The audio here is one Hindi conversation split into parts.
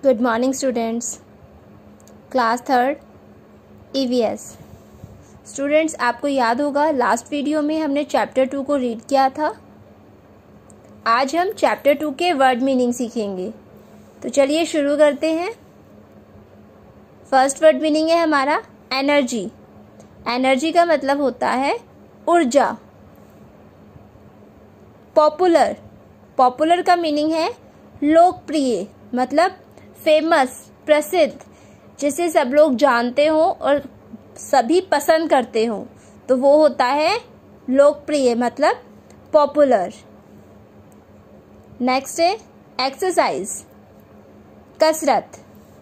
Good morning students, class third EVS। Students, आपको याद होगा लास्ट वीडियो में हमने चैप्टर 2 को रीड किया था। आज हम चैप्टर 2 के वर्ड मीनिंग सीखेंगे। तो चलिए शुरू करते हैं। फर्स्ट वर्ड मीनिंग है हमारा एनर्जी। एनर्जी का मतलब होता है ऊर्जा। पॉपुलर, पॉपुलर का मीनिंग है लोकप्रिय, मतलब फेमस, प्रसिद्ध, जिसे सब लोग जानते हो और सभी पसंद करते हो, तो वो होता है लोकप्रिय, मतलब पॉपुलर। नेक्स्ट है एक्सरसाइज, कसरत।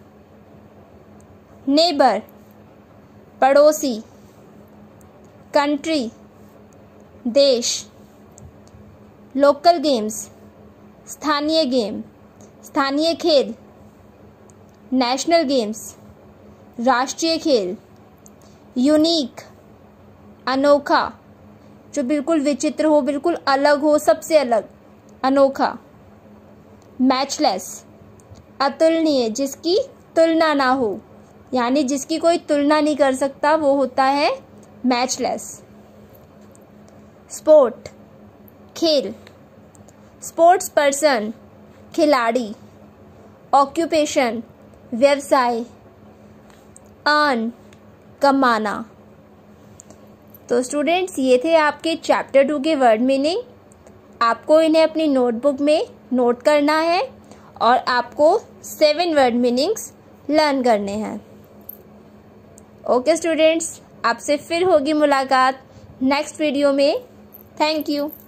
नेबर, पड़ोसी। कंट्री, देश। लोकल गेम्स, स्थानीय गेम, स्थानीय खेल। नेशनल गेम्स, राष्ट्रीय खेल। यूनिक, अनोखा, जो बिल्कुल विचित्र हो, बिल्कुल अलग हो, सबसे अलग, अनोखा। मैचलेस, अतुलनीय, जिसकी तुलना ना हो, यानी जिसकी कोई तुलना नहीं कर सकता, वो होता है मैचलेस। स्पोर्ट, खेल। स्पोर्ट्स पर्सन, खिलाड़ी। ऑक्यूपेशन, व्यवसाय। अर्न, कमाना। तो स्टूडेंट्स, ये थे आपके चैप्टर 2 के वर्ड मीनिंग। आपको इन्हें अपनी नोटबुक में नोट करना है और आपको 7 वर्ड मीनिंग्स लर्न करने हैं। ओके स्टूडेंट्स, आपसे फिर होगी मुलाकात नेक्स्ट वीडियो में। Thank you.